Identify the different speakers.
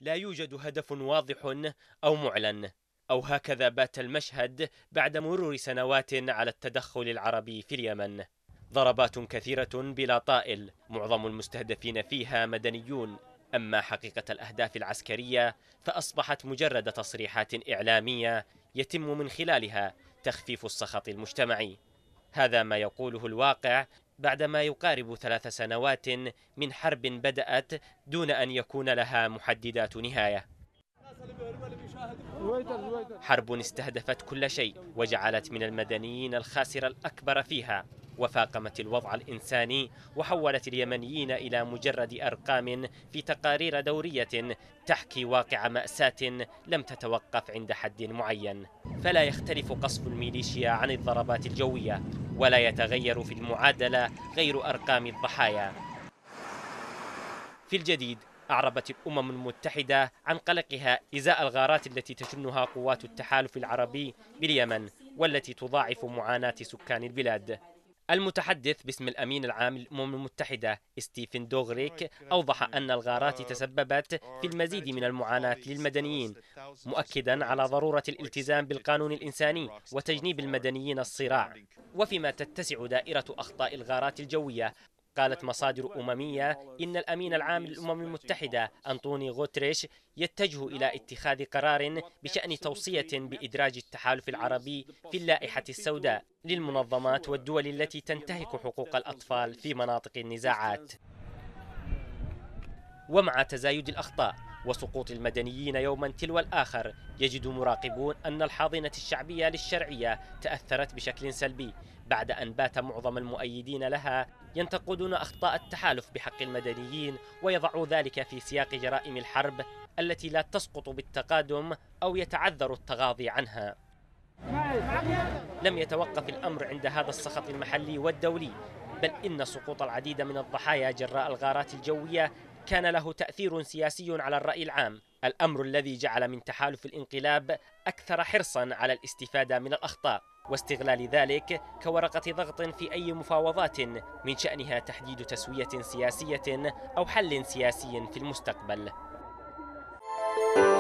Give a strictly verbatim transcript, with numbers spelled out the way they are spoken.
Speaker 1: لا يوجد هدف واضح أو معلن، أو هكذا بات المشهد بعد مرور سنوات على التدخل العربي في اليمن. ضربات كثيرة بلا طائل، معظم المستهدفين فيها مدنيون. أما حقيقة الأهداف العسكرية فأصبحت مجرد تصريحات إعلامية يتم من خلالها تخفيف السخط المجتمعي. هذا ما يقوله الواقع بعدما يقارب ثلاث سنوات من حرب بدأت دون أن يكون لها محددات نهاية. حرب استهدفت كل شيء وجعلت من المدنيين الخاسر الأكبر فيها، وفاقمت الوضع الإنساني وحولت اليمنيين إلى مجرد أرقام في تقارير دورية تحكي واقع مأساة لم تتوقف عند حد معين. فلا يختلف قصف الميليشيا عن الضربات الجوية، ولا يتغير في المعادلة غير أرقام الضحايا. في الجديد، أعربت الأمم المتحدة عن قلقها إزاء الغارات التي تشنها قوات التحالف العربي باليمن، والتي تضاعف معاناة سكان البلاد. المتحدث باسم الأمين العام للأمم المتحدة ستيفن دوغريك أوضح أن الغارات تسببت في المزيد من المعاناة للمدنيين، مؤكدا على ضرورة الالتزام بالقانون الإنساني وتجنيب المدنيين الصراع. وفيما تتسع دائرة أخطاء الغارات الجوية، قالت مصادر أممية إن الأمين العام للأمم المتحدة أنطوني غوتريش يتجه إلى اتخاذ قرار بشأن توصية بإدراج التحالف العربي في اللائحة السوداء للمنظمات والدول التي تنتهك حقوق الأطفال في مناطق النزاعات. ومع تزايد الأخطاء وسقوط المدنيين يوما تلو الآخر، يجد مراقبون أن الحاضنة الشعبية للشرعية تأثرت بشكل سلبي، بعد أن بات معظم المؤيدين لها ينتقدون أخطاء التحالف بحق المدنيين، ويضعوا ذلك في سياق جرائم الحرب التي لا تسقط بالتقادم أو يتعذر التغاضي عنها. لم يتوقف الأمر عند هذا السخط المحلي والدولي، بل إن سقوط العديد من الضحايا جراء الغارات الجوية كان له تأثير سياسي على الرأي العام، الأمر الذي جعل من تحالف الانقلاب أكثر حرصا على الاستفادة من الأخطاء واستغلال ذلك كورقة ضغط في أي مفاوضات من شأنها تحديد تسوية سياسية أو حل سياسي في المستقبل.